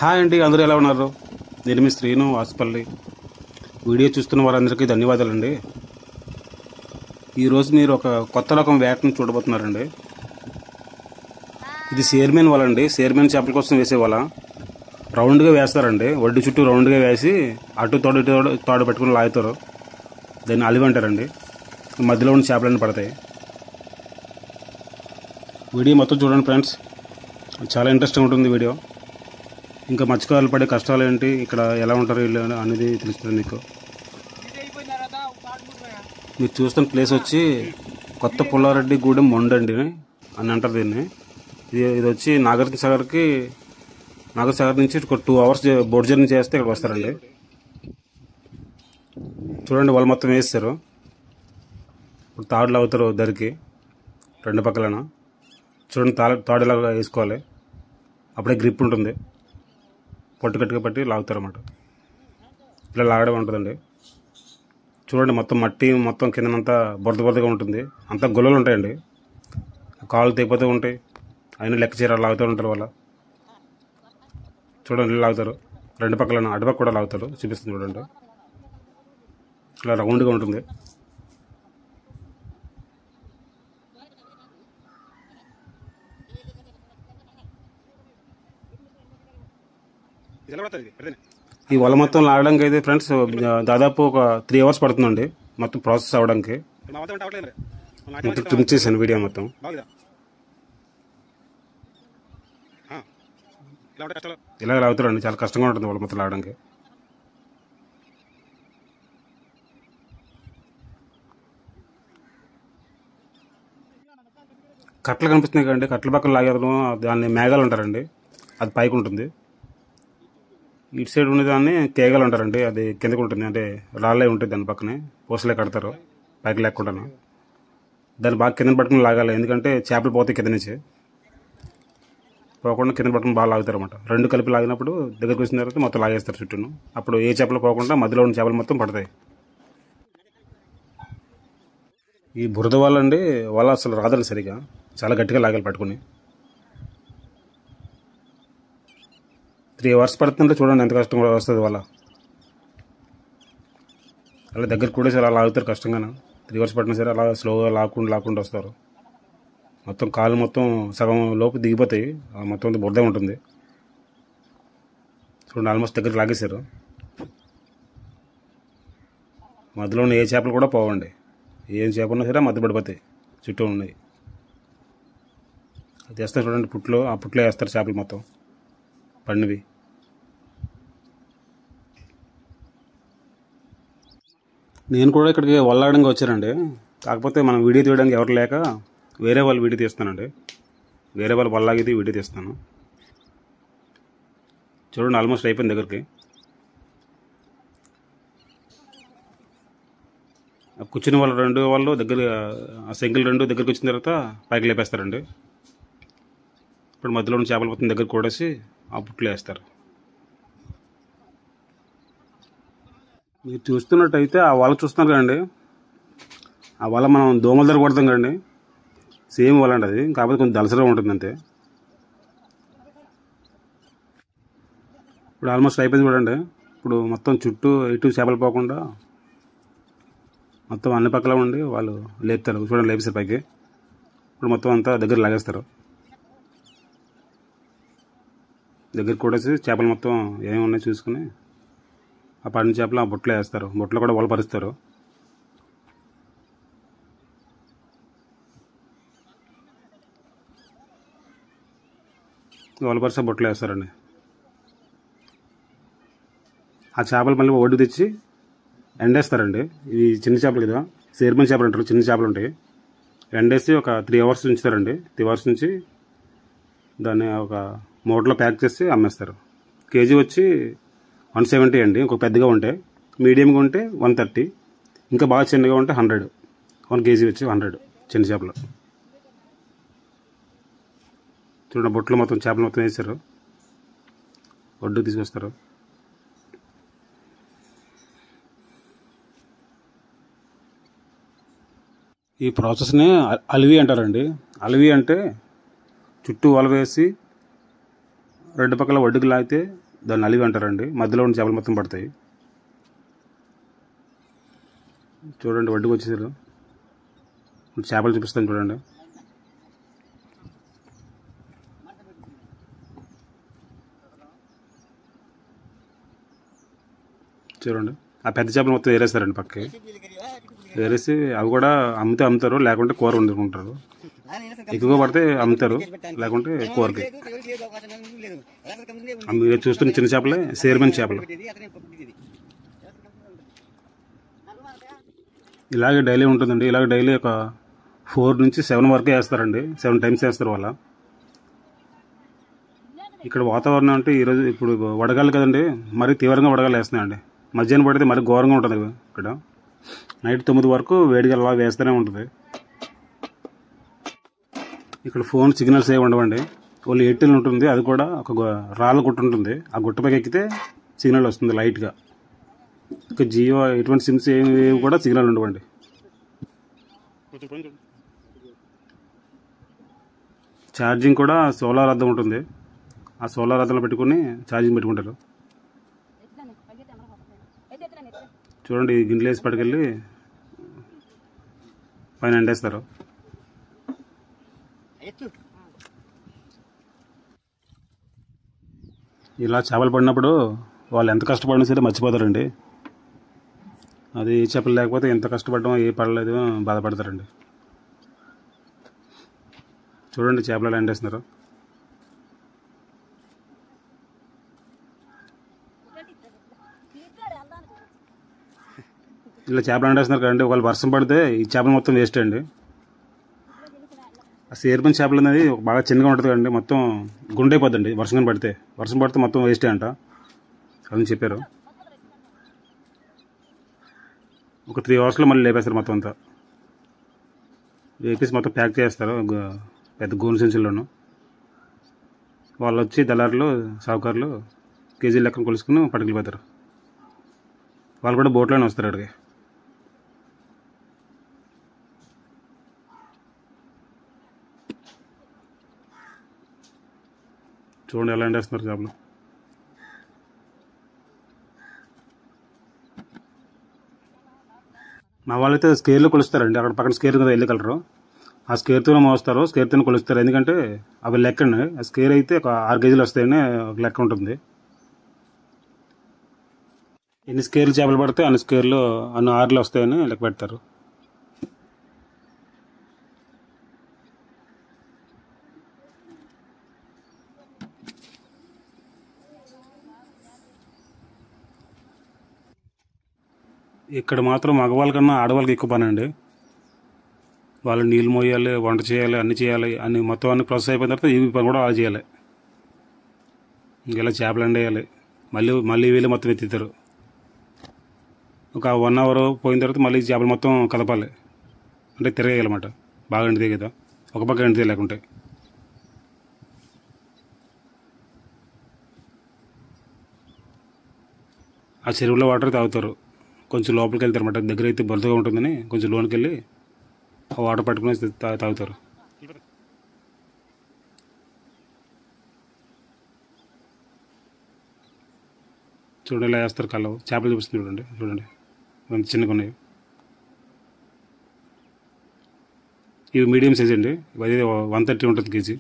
Hi అండి, అందరూ ఎలా ఉన్నారు? నేను మీ శ్రీను వాసుపల్లి. వీడియో చూస్తున్న వారందరికీ ధన్యవాదాలండి. ఈరోజు మీరు ఒక కొత్త రకం వేటను చూడబోతున్నారండి. ఇది చైర్మన్ వల అండి. చైర్మన్ చేపల కోసం వేసే వల రౌండ్గా వేస్తారండి. వడ్డీ చుట్టూ రౌండ్గా వేసి అటు తోడు ఇటు తోడు పెట్టుకుని లాగుతారు. దాన్ని అలివి అంటారండి. మధ్యలో ఉన్న చేపలన్నీ పడతాయి. వీడియో మొత్తం చూడండి ఫ్రెండ్స్, చాలా ఇంట్రెస్టింగ్ ఉంటుంది వీడియో. ఇంకా మత్స్యకారులు పడే కష్టాలు ఏంటి, ఇక్కడ ఎలా ఉంటారు వీళ్ళు అనేది తెలుస్తుంది మీకు. మీరు చూస్తున్న ప్లేస్ వచ్చి కొత్త పుల్లారెడ్డి గూడెం మొండండి అని అంటారు దీన్ని. ఇది వచ్చి నాగార్జున సాగర్ నుంచి ఒక 2 hours బోట్ జర్నీ చేస్తే ఇక్కడ వస్తారండి. చూడండి, వాళ్ళు మొత్తం వేస్తారు. ఇప్పుడు తాడులు అవుతారు దరికి 2 పక్కలన. చూడండి, తాడు ఇలా వేసుకోవాలి, అప్పుడే గ్రిప్ ఉంటుంది. పట్టుకట్టుగా పట్టి లాగుతారు అన్నమాట. ఇలా లాగడం ఉంటుందండి. చూడండి, మొత్తం మట్టి మొత్తం కిందనంతా బురదగా ఉంటుంది. అంతా గొల్లలు ఉంటాయండి. కాళ్ళు తెగిపోతూ ఉంటాయి. అయినా లెక్క చీర లాగుతూ ఉంటారు వాళ్ళ. చూడండి, ఇలా లాగుతారు. 2 పక్కల అటుపక్క కూడా లాగుతారు. చూపిస్తుంది చూడండి, ఇలా రౌండ్గా ఉంటుంది. ఈ వల మొత్తం లాగడానికి అయితే ఫ్రెండ్స్ దాదాపు ఒక 3 hours పడుతుందండి మొత్తం ప్రాసెస్ అవ్వడానికి. మొత్తం ట్రిమ్ చేశాను వీడియో మొత్తం. ఇలా లాగుతారండి, చాలా కష్టంగా ఉంటుంది వల మొత్తం లాగడానికి. కట్టలు కనిపిస్తున్నాయి కదండి, కట్టల పక్కన లాగేదడం దాన్ని మేఘాలు ఉంటారండి. అది పైకి ఉంటుంది. ఇటు సైడ్ ఉండేదాన్ని కేగలు అంటారండి. అది కిందకు ఉంటుంది, అంటే రాళ్ళే ఉంటుంది దాని పక్కనే. పూసలే కడతారు పైకి లేకుండాను. దాన్ని బాగా కింద పట్టుకుని లాగాలి, ఎందుకంటే చేపలు పోతాయి కింద నుంచి. పోకుండా కింద పట్టుకుని బాగా లాగుతారు అనమాట. 2 కలిపి లాగినప్పుడు దగ్గరికి వచ్చిన తర్వాత మొత్తం లాగేస్తారు చుట్టూను. అప్పుడు ఏ చేపలు పోకుండా మధ్యలో ఉన్న చేపలు మొత్తం పడతాయి. ఈ బురద వాళ్ళండి వల అసలు రాదండి సరిగా, చాలా గట్టిగా లాగాలి పట్టుకుని. 3 hours పడుతుంటే చూడండి ఎంత కష్టం కూడా వస్తుంది వాళ్ళ. అలా దగ్గరికి కూడా సరే అలా లాగుతారు కష్టంగానే. 3 hours పట్టినా సరే అలా స్లోగా లాక్కుండా వస్తారు. మొత్తం కాలు మొత్తం సగం లోపు దిగిపోతాయి. మొత్తం అంతా బురద ఉంటుంది. చూడండి, ఆల్మోస్ట్ దగ్గరికి లాగేశారు. మధ్యలో ఉన్న ఏ చేపలు కూడా పోవండి. ఏం చేప ఉన్నా సరే మధ్య పడిపోతాయి, చుట్టూ ఉన్నాయి. అది వేస్తారు చూడండి పుట్లో, ఆ పుట్లో వేస్తారు చేపలు మొత్తం పండివి. నేను కూడా ఇక్కడికి వల్లాడంగా వచ్చానండి. కాకపోతే మనం వీడియో తీయడానికి ఎవరు లేక వేరే వాళ్ళు వీడియో తీస్తానండి. వేరే వాళ్ళు వల్లాగితే వీడియో తీస్తాను. చూడండి, ఆల్మోస్ట్ అయిపోయింది దగ్గరికి. కూర్చుని వాళ్ళు 2 వాళ్ళు దగ్గర ఆ సెంకిల్ 2 దగ్గరికి వచ్చిన తర్వాత పైకి లేపేస్తారండి. ఇప్పుడు మధ్యలో ఉన్న చేపలు మొత్తం దగ్గర కూడేసి ఆ పుట్లు వేస్తారు. మీరు చూస్తున్నట్టయితే ఆ వల చూస్తున్నారు కదండి, ఆ వల మనం దోమల దగ్గర కొడతాం కదండి, సేమ్ వల అండి అది. కాకపోతే కొంచెం దలసగా ఉంటుంది అంతే. ఇప్పుడు ఆల్మోస్ట్ అయిపోయింది చూడండి. ఇప్పుడు మొత్తం చుట్టూ ఇటు చేపలు పోకుండా మొత్తం అన్ని పక్కల ఉండి వాళ్ళు లేపుతారు. చూడండి, లేపేసారు పైకి. ఇప్పుడు మొత్తం అంతా దగ్గర లాగేస్తారు. దగ్గర కూడేసి చేపలు మొత్తం ఏమేమి ఉన్నాయో చూసుకుని ఆ పడిన చేపలు ఆ బుట్టలో వేస్తారు. బుట్టలో కూడా వల పరుస్తారు. వల పరిసి ఆ బుట్టలో వేస్తారండి. ఆ చేపలు మళ్ళీ ఒడ్డు తెచ్చి ఎండేస్తారండి. ఇవి చిన్న చేపలు కదా, చైర్మన్ చేపలు అంటారు. చిన్న చేపలు ఉంటాయి. ఎండేసి ఒక 3 hours ఉంచుతారండి. 3 hours నుంచి దాన్ని ఒక మూటలో ప్యాక్ చేసి అమ్మేస్తారు. కేజీ వచ్చి 170 అండి. ఇంకొక పెద్దగా ఉంటే, మీడియంగా ఉంటే 130, ఇంకా బాగా చిన్నగా ఉంటే 100. 1 kg వచ్చి 100 చిన్న చేపలు. చూడండి, బొట్లు మొత్తం చేపలు మొత్తం వేసారు. ఒడ్డు తీసుకొస్తారు. ఈ ప్రాసెస్ని అలివి అంటారండి. అలివి అంటే చుట్టూ వల వేసి 2 పక్కల ఒడ్డుకు లాగితే దాన్ని నలివి అంటారండి. మధ్యలో ఉన్న చేపలు మొత్తం పడతాయి. చూడండి ఒడ్డుకు వచ్చేసారు. చేపలు చూపిస్తాను చూడండి. చూడండి ఆ పెద్ద చేపలు మొత్తం ఏరేస్తారండి పక్కకి. ఏరేసి అవి కూడా అమ్ముతారు, లేకుంటే కూర వండుకుంటారు. ఎక్కువగా పడితే అమ్ముతారు, లేకుంటే కూరకి. మీరు చూస్తున్న చిన్న చేపలే సేర్మన్ చేపలు. ఇలాగే డైలీ ఉంటుందండి. ఇలాగే డైలీ ఒక 4 నుంచి 7 వరకు వేస్తారండి. 7 టైమ్స్ వేస్తారు వాళ్ళ. ఇక్కడ వాతావరణం అంటే ఈరోజు ఇప్పుడు వడగాలి కదండి, మరీ తీవ్రంగా వడగాలు వేస్తున్నాయండి. మధ్యాహ్నం పడితే మరీ ఘోరంగా ఉంటుంది ఇక్కడ. నైట్ 9 వరకు వేడిగా అలా వేస్తూనే ఉంటుంది. ఇక్కడ ఫోన్ సిగ్నల్స్ ఏమి ఉండవండి. ఓన్లీ ఎయిర్టెల్ ఉంటుంది. అది కూడా ఒక రాళ్ళ గుట్ట ఉంటుంది. ఆ గుట్టపైకి ఎక్కితే సిగ్నల్ వస్తుంది లైట్గా. ఇక జియో ఎటువంటి సిమ్స్ ఏమి కూడా సిగ్నల్ ఉండవండి. ఛార్జింగ్ కూడా సోలార్ అద్దం ఉంటుంది. ఆ సోలార్ అద్దంలో పెట్టుకుని ఛార్జింగ్ పెట్టుకుంటారు. చూడండి గిన్నెలు వేసి పట్టుకెళ్ళి పైన ఎండేస్తారు. ఇలా చేపలు పడినప్పుడు వాళ్ళు ఎంత కష్టపడినా సరే మర్చిపోతారండి. అది చేపలు లేకపోతే ఎంత కష్టపడడం, ఏ పడలేదు బాధపడతారండి. చూడండి చేపలు ఎలా ఎండేస్తున్నారు. ఇలా చేపలు ఎండేస్తున్నారు కదండి. ఒకవేళ వర్షం పడితే ఈ చేపలు మొత్తం వేస్ట్ అండి. ఆ సేర్మన్ చేపలు అనేది బాగా చిన్నగా ఉంటుంది కదండి, మొత్తం గుండైపోద్దండి వర్షం పడితే. వర్షం పడితే మొత్తం వేస్టే అంట అని చెప్పారు. ఒక 3 అవర్స్లో మళ్ళీ లేపేస్తారు మొత్తం అంతా. వేపేసి మొత్తం ప్యాక్ చేస్తారు పెద్ద గోను సంచుల్లోనూ. వాళ్ళు వచ్చి దళారులు, సావుకారులు కేజీల లెక్కన కొలుసుకుని పట్టుకెళ్ళిపోతారు. వాళ్ళు కూడా బోట్లోనే వస్తారు అక్కడికి. చూడండి ఎలా ఎండేస్తున్నారు చేపలు. మా వాళ్ళైతే స్కేర్లో కొలుస్తారండి. అక్కడ పక్కన స్కేర్ కదా వెళ్ళి కలరు. ఆ స్కేర్తోనే మోస్తారు, స్కేర్తోనే కొలుస్తారు. ఎందుకంటే అవి లెక్కండి. ఆ స్కేర్ అయితే ఒక 6 కేజీలు వస్తాయని ఒక లెక్క ఉంటుంది. ఎన్ని స్కేర్లు చేపలు పడితే అన్ని స్కేర్లు అన్ని 6 వస్తాయని లెక్క పెడతారు. ఇక్కడ మాత్రం మగవాళ్ళ కన్నా ఆడవాళ్ళకి ఎక్కువ పని అండి. వాళ్ళు నీళ్ళు మోయాలి, వంట చేయాలి, అన్నీ చేయాలి. అన్ని మొత్తం అన్ని ప్రాసెస్ అయిపోయిన తర్వాత ఈ పని కూడా వాళ్ళు చేయాలి. ఇంకెలా చేపలు ఎండేయాలి, మళ్ళీ వీళ్ళు మొత్తం ఎత్తుతారు. ఒక 1 అవర్ పోయిన తర్వాత మళ్ళీ చేపలు మొత్తం కదపాలి, అంటే తిరగేయాలన్నమాట. బాగా ఎండితే కదా, ఒక పక్క ఎండితే లేకుంటే. ఆ చెరువులో వాటర్ తాగుతారు. కొంచెం లోపలికి వెళ్తారు అన్నమాట. దగ్గర అయితే బొరదగా ఉంటుందని కొంచెం లోనికి వెళ్ళి ఆ వాటర్ పట్టుకుని తాగుతారు. చూడండి ఇలా వేస్తారు కళ్ళవు. చేపలు చూపిస్తుంది చూడండి. చూడండి అంత చిన్నగా ఉన్నాయి. ఇవి మీడియం సైజ్ అండి. అది 130 ఉంటుంది కేజీ.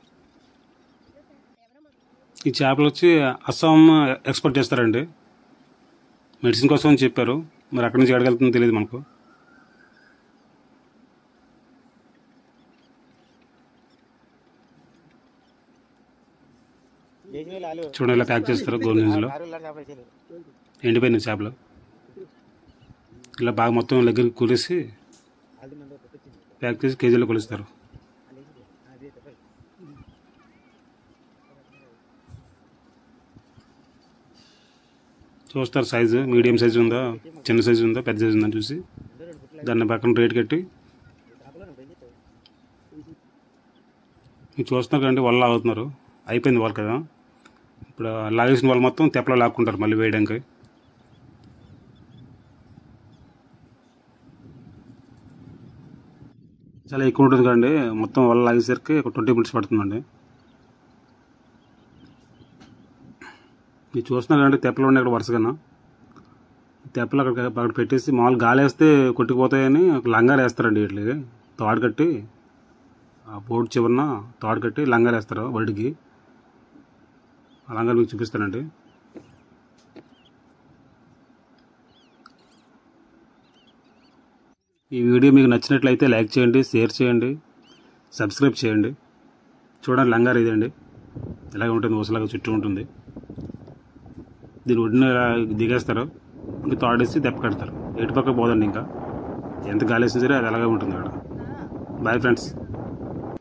ఈ చేపలు వచ్చి అస్సాం ఎక్స్పోర్ట్ చేస్తారండి. మెడిసిన్ కోసం అని చెప్పారు. మరి అక్కడి నుంచి ఎక్కడికి తెలియదు మనకు. చూడండి ఇలా ప్యాక్ చేస్తారు గోల్డెన్స్లో. ఎండిపోయిన చేపలు ఇలా బాగా మొత్తం దగ్గరికి కూరేసి ప్యాక్ చేసి కేజీలో కొలుస్తారు. చూస్తారు సైజు, మీడియం సైజు ఉందా, చిన్న సైజు ఉందా, పెద్ద సైజు ఉందా చూసి దాన్ని పక్కన రేట్ కట్టి చూస్తున్నారు కదండి. వాళ్ళు లాగుతున్నారు. అయిపోయింది వాళ్ళు కదా. ఇప్పుడు లాగేసిన వాళ్ళు మొత్తం తెప్పలో లాక్కుంటారు మళ్ళీ వేయడానికి. చాలా ఎక్కువ ఉంటుంది కదండి. మొత్తం వాళ్ళు లాగేసరికి ఒక 20 మినిట్స్ పడుతుందండి. మీరు చూస్తున్నారు కదండి తెప్పలు ఉన్నాయి ఇక్కడ వరుసగా. తెప్పలు అక్కడ పెట్టేసి మామూలు గాలి వేస్తే కొట్టుకుపోతాయని ఒక లంగారు వేస్తారండి వీటికి. తాడు కట్టి ఆ బోర్డు చివరన తాడు కట్టి లంగారు వేస్తారు వడికి. ఆ లంగారు మీకు చూపిస్తానండి. ఈ వీడియో మీకు నచ్చినట్లయితే లైక్ చేయండి, షేర్ చేయండి, సబ్స్క్రైబ్ చేయండి. చూడండి లంగారు ఇదండి, ఇలాగ ఉంటుంది, ఊసలాగా చుట్టూ ఉంటుంది. దీని ఒడిని ఇలా దిగేస్తారు, ఇంకా తాడేసి దెబ్బ కడతారు. ఎటు పక్క పోదండి, ఇంకా ఎంత గాలి వేసినా సరే అది అలాగే ఉంటుంది అక్కడ. Boy friends.